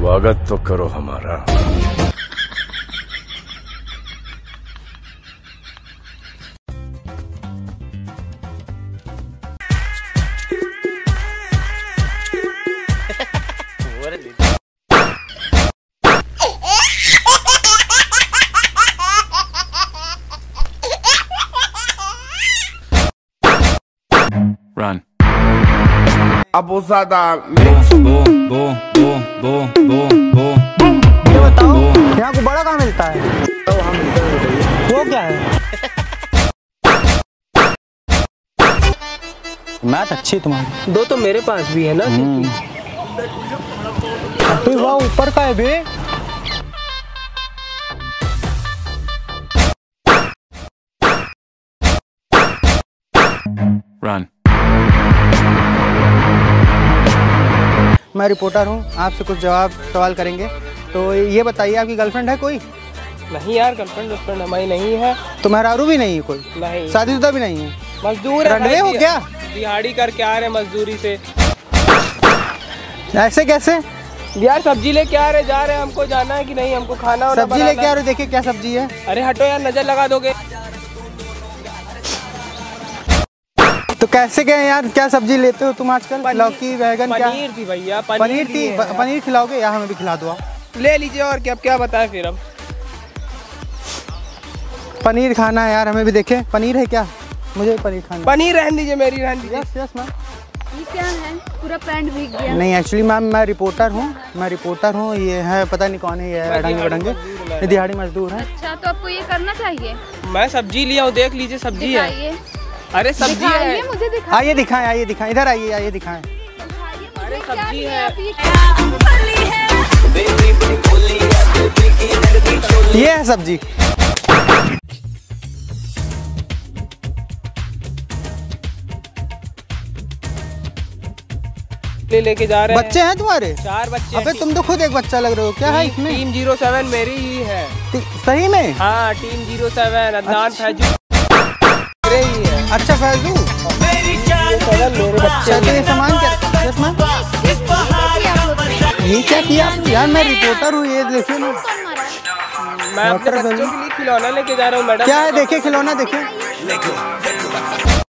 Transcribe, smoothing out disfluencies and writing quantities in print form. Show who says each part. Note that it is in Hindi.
Speaker 1: स्वागत तो करो हमारा।
Speaker 2: Run.
Speaker 3: Abusada.
Speaker 4: ये बताओ यहाँ को बड़ा कहाँ मिलता है? वो क्या है? मैथ अच्छी तुम्हारी।
Speaker 5: दो तो मेरे पास भी है ना।
Speaker 4: तो वाह ऊपर का है बे।
Speaker 2: Run.
Speaker 4: मैं रिपोर्टर हूँ, आपसे कुछ सवाल करेंगे। तो ये बताइए आपकी गर्लफ्रेंड है कोई?
Speaker 5: नहीं यार, गर्लफ्रेंड हमारी नहीं है।
Speaker 4: तो मेहरारू भी नहीं है कोई?
Speaker 5: नहीं।
Speaker 4: शादीशुदा भी नहीं है?
Speaker 5: मजदूर है।
Speaker 4: रंडवे हो क्या?
Speaker 5: दिहाड़ी करके आ रहे मजदूरी से।
Speaker 4: ऐसे कैसे
Speaker 5: यार? सब्जी लेके आ रहे, जा रहे, हमको जाना है कि नहीं, हमको खाना और
Speaker 4: सब्जी लेके आ रहे? देखिए क्या सब्जी है।
Speaker 5: अरे हटो यार, नजर लगा दोगे।
Speaker 4: तो कैसे गए यार? क्या सब्जी लेते हो तुम आजकल? लौकी बैगन? क्या
Speaker 5: पनीर थी भैया।
Speaker 4: पनीर थी? पनीर खिलाओगे या हमें भी खिला दो?
Speaker 5: ले लीजिए। और क्या, अब क्या बताएं फिर हम।
Speaker 4: पनीर खाना है यार, हमें भी। देखे पनीर है क्या? मुझे पनीर खाना।
Speaker 5: पनीर रहने दीजिए, मेरी रहने दीजिए।
Speaker 4: Yes ma'am.
Speaker 6: ये क्या है? पूरा पैंट भीग गया।
Speaker 4: नहीं एक्चुअली मैम मैं रिपोर्टर हूँ। ये है पता नहीं कौन है, ये अड़ंगे ये दिहाड़ी मजदूर है।
Speaker 6: अच्छा, तो आपको ये करना चाहिए।
Speaker 5: मैं सब्जी लिया हूँ, देख लीजिए सब्जी है।
Speaker 6: दिखाइए।
Speaker 5: अरे सब्जी है।
Speaker 6: मुझे दिखाइए।
Speaker 4: आइए दिखाएं, इधर आइए दिखाएं।
Speaker 5: अरे सब्जी है।
Speaker 4: ये है सब्जी।
Speaker 5: लेके जा रहे हैं।
Speaker 4: बच्चे हैं तुम्हारे?
Speaker 5: 4 बच्चे।
Speaker 4: अबे तुम तो खुद एक बच्चा लग रहे हो। क्या है इसमें?
Speaker 5: टीम 07 मेरी ही है।
Speaker 4: सही में?
Speaker 5: हाँ, टीम 07 अदनान फैजू मेरे ही है।
Speaker 4: अच्छा फैजू,
Speaker 5: मेरे बच्चे।
Speaker 4: ये सामान क्या? ये क्या किया यार? मैं रिपोर्टर हूँ, ये देखिए ना।
Speaker 5: मैं अपने बच्चों के लिए खिलौना लेके जा रहा हूँ मैडम।
Speaker 4: क्या है? देखिए खिलौना, देखिए।